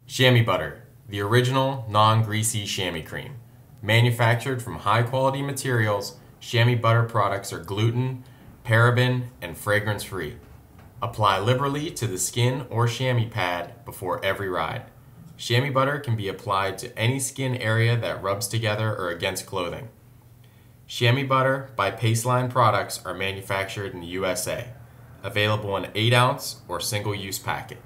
Chamois ButtR, the original non-greasy chamois cream. Manufactured from high-quality materials, Chamois ButtR products are gluten, paraben, and fragrance-free. Apply liberally to the skin or chamois pad before every ride. Chamois ButtR can be applied to any skin area that rubs together or against clothing. Chamois ButtR by Paceline Products are manufactured in the USA. Available in 8-ounce or single-use packets.